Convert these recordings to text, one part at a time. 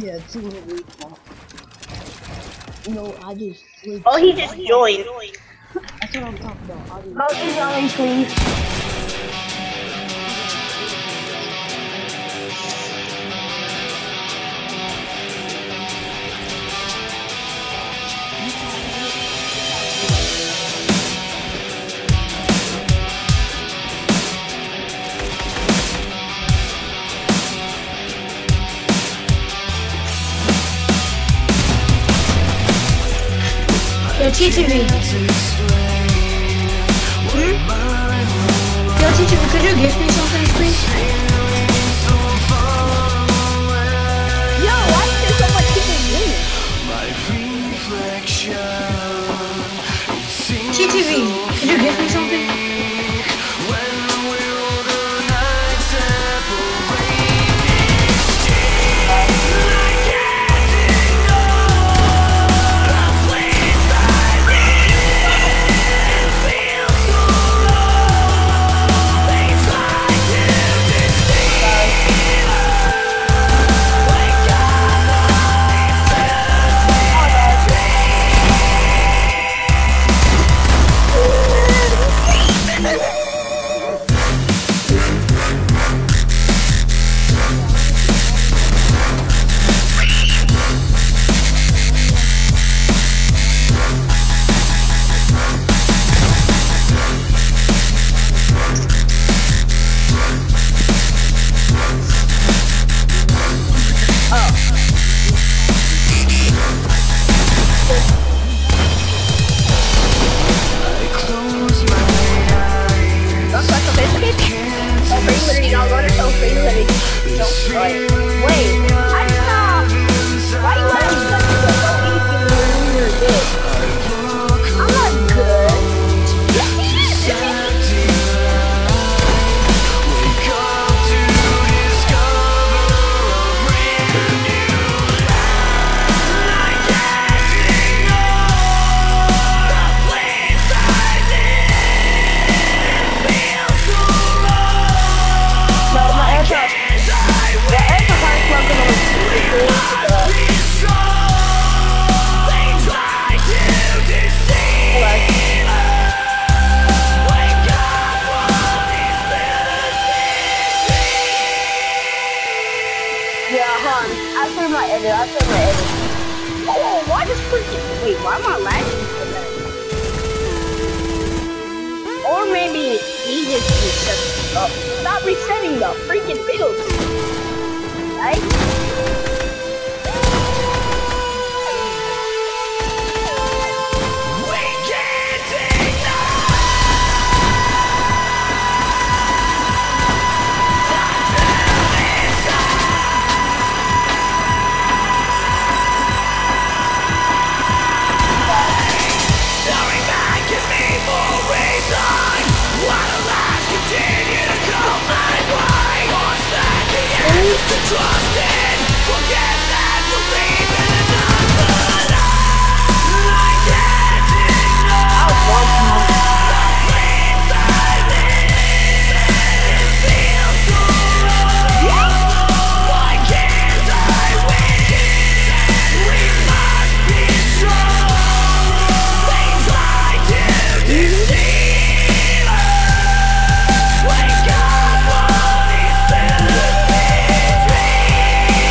Yeah, 200. No, I just. Oh, he just joined. That's what I'm talking about. Oh, he's joining, please. Yo, TTV. Yo, TTV, could you gift me something, please? Yo, why is there so much people doing? TTV, could you gift me something? Oh, why does freaking wait? Why am I lagging so bad? Or maybe he just reset up. Stop resetting the freaking build, right? Trust in, forget that, believe in another I can't ignore the place I live in. It feels so wrong. Why can't I win? We must be strong. They try to deceive us. Wake up, all these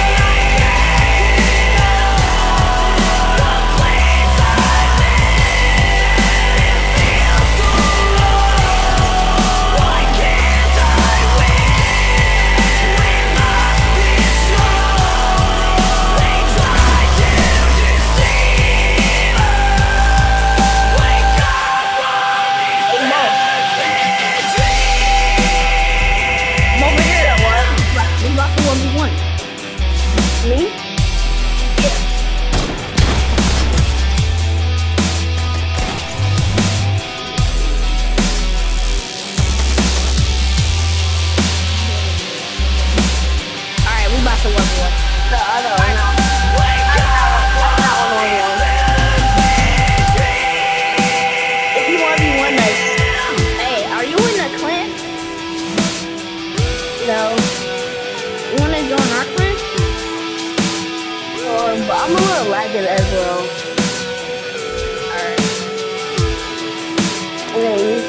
as well. Alright. Please.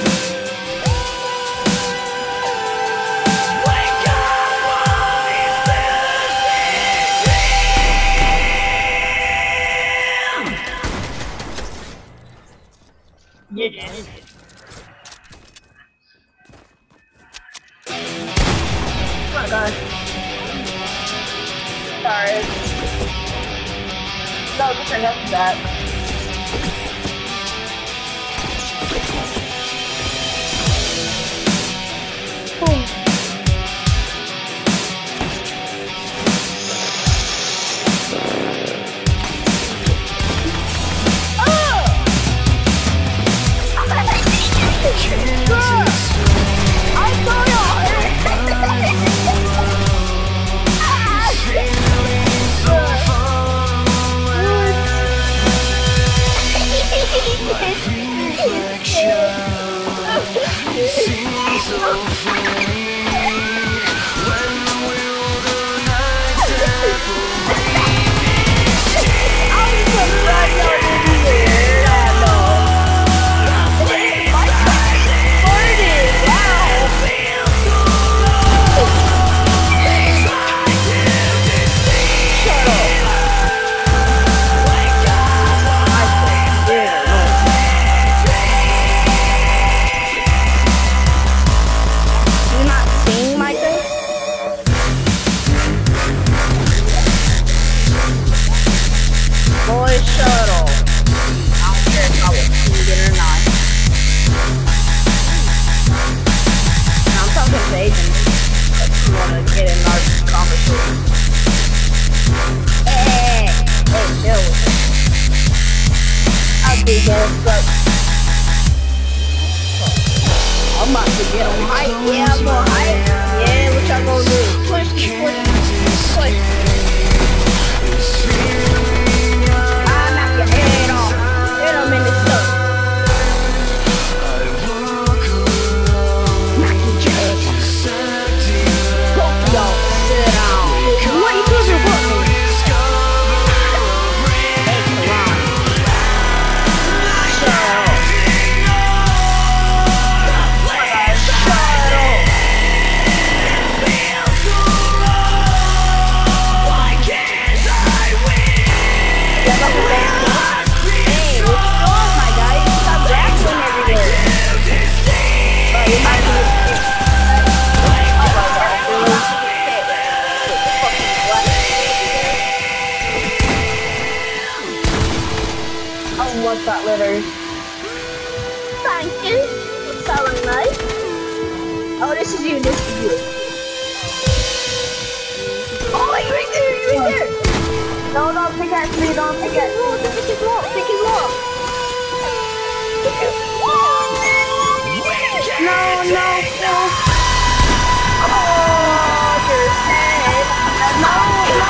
Wake up from this Yeah. Oh my god. Sorry. No, just turn up that. Boom. I'm about to get him hype. Yeah, I'm gonna hype. Yeah, what y'all gonna do? Push me, push me, push me. I'll knock your head off. Hit him in the stomach. Knock your head off. Poke y'all, sit down. What you cooking for me? Hey, come on. Shut up. What's that letter? Thank you. So nice. Oh, this is you. This is you. Oh, you're right there. You're right there. No, don't pick at me. Don't pick at me. Pick his wall. Pick his wall. No, no, no. Oh, your head. No, no.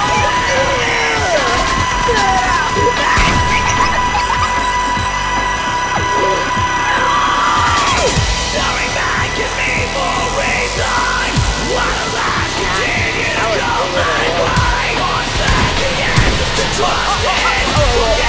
Staring back at me for a reason. While the lies continue to go my way. What's back the answers to trust in?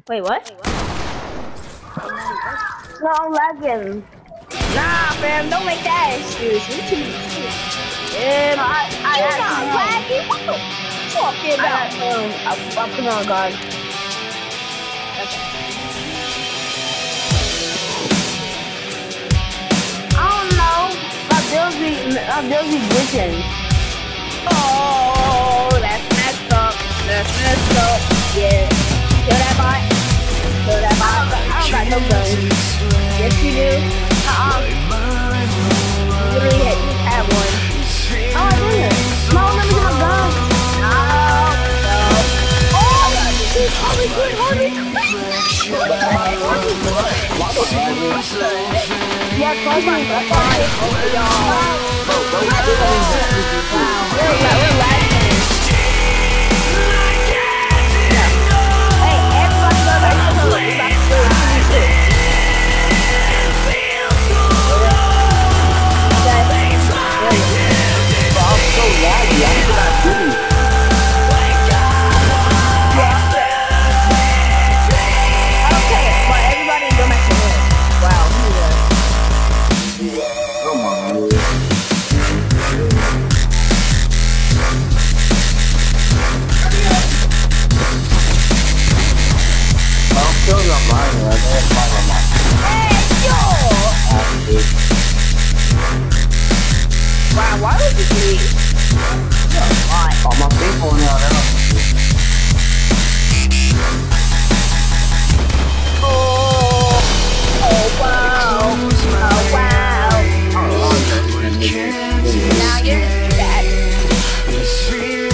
Wait, what? No, I'm lagging. Nah, fam, don't make that excuse. You too. You're not lagging. What the fuck you about? I'll put on guard. Okay. I don't know. My bills be glitching. Oh, that's messed up. That's messed up. Yeah. Kill that bot. Kill that bot. I don't got no guns. Yes, you do. You literally have one. Oh, I didn't. No, let me get my gun. No. Oh, hurry, hurry. Yeah, close my gun. We're lagging. Hey, everybody go back to the look. We're about to do it. I'm so laggy, I cannot do it. Okay, but everybody go back to the look. Wow, Come on, dude. I'm still not mine, I don't have mine. hey, yo! Wow, why would you leave? Why? Oh, my people now, Oh, wow. Oh, wow. Now you're bad. Yes, you.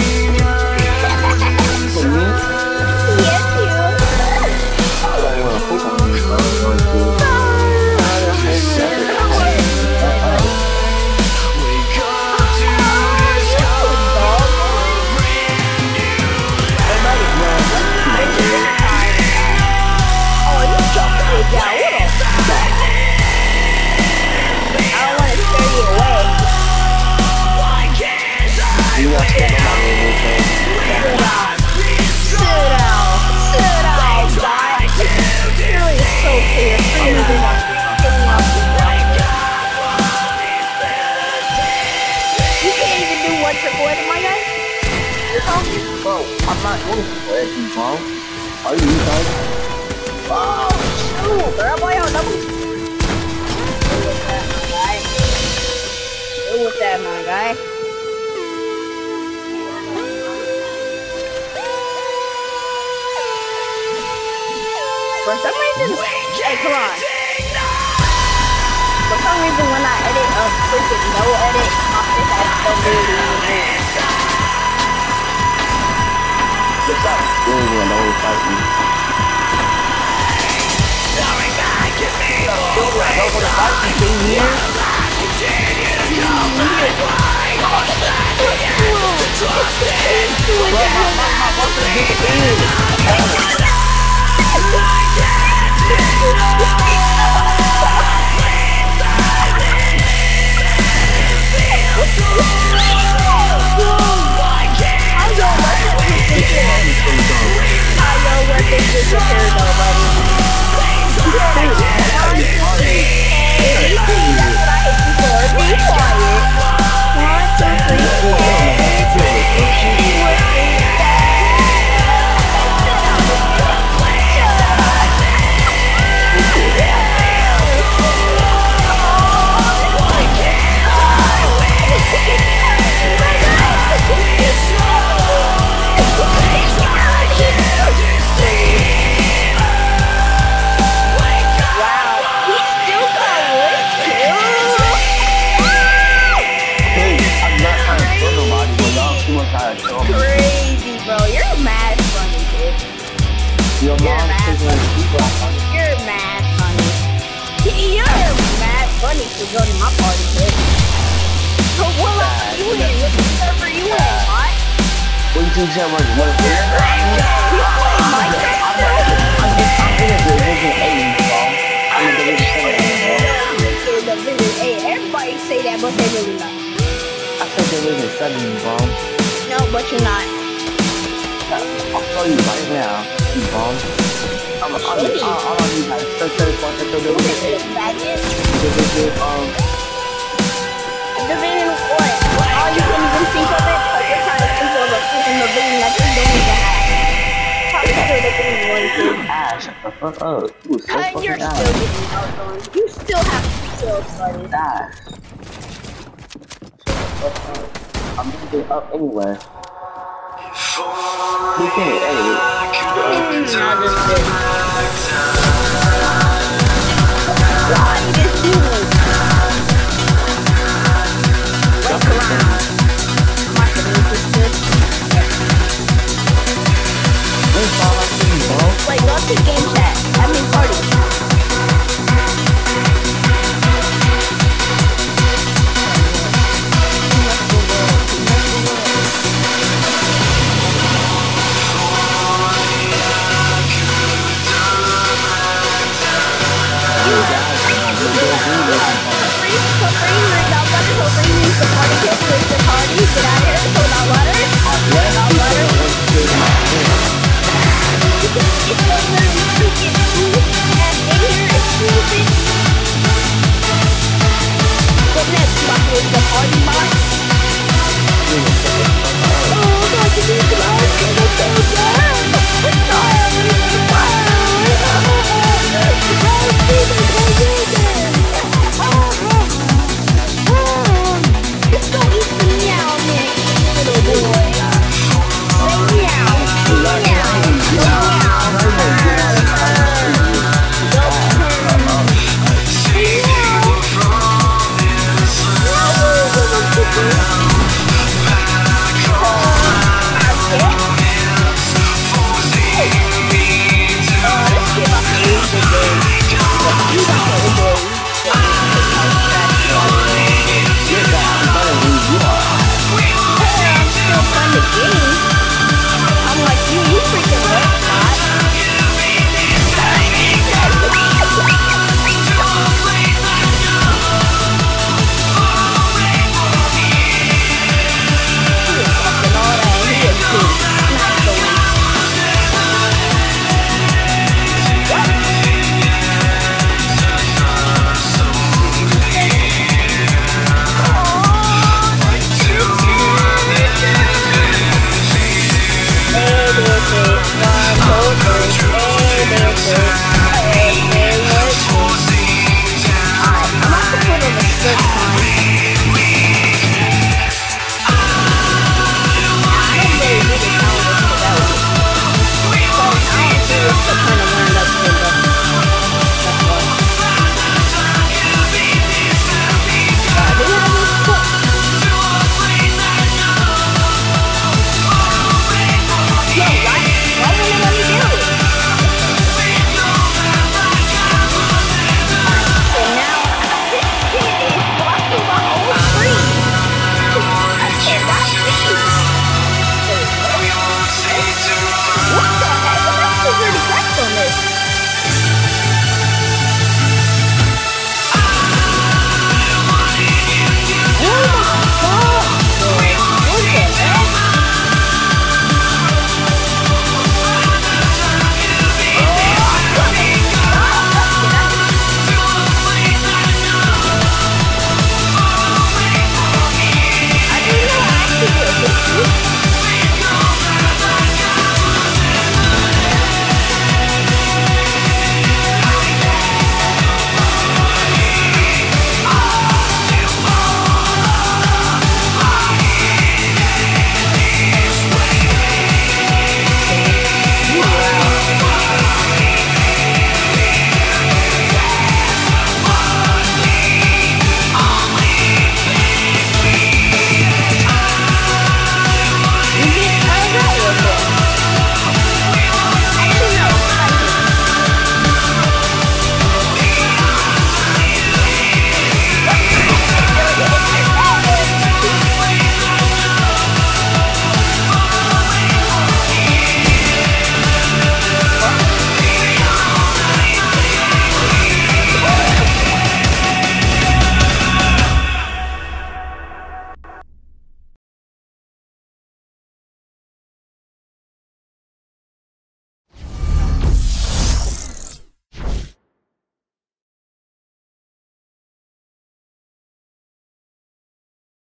Bro, I'm not going to play you, bro. Are you guys? Oh, shoot, girl, boy, oh, double. Deal with that, my guy. For some reason, hey, come on. For some reason, when I edit a freaking no edit, my face has so weird. What's up? You ain't gonna know who's fighting. Crazy, bro. You're mad funny, dude. Your You're mom mad is funny. funny. You're mad funny. You're mad funny to go to my party, dude. So what level you in? What server you in, what? What did you say? What? You play Minecraft still? I'm in a Division 8, bro. I'm in Division 7, bro. Hey, everybody say that, but they really not. I said Division 7, bro. No, but you're not. I'll show you right now. bomb. I don't need like such a point to do with it. Division what? All you can even think of it, but you're trying to think of a freaking division that you don't even have. Probably still division 1 too. Ah, shut the fuck up. You so And you're fucking still getting outdone. You still have 2 kills, buddy. die. I'm gonna get up anyway. You can't, hey. I just did.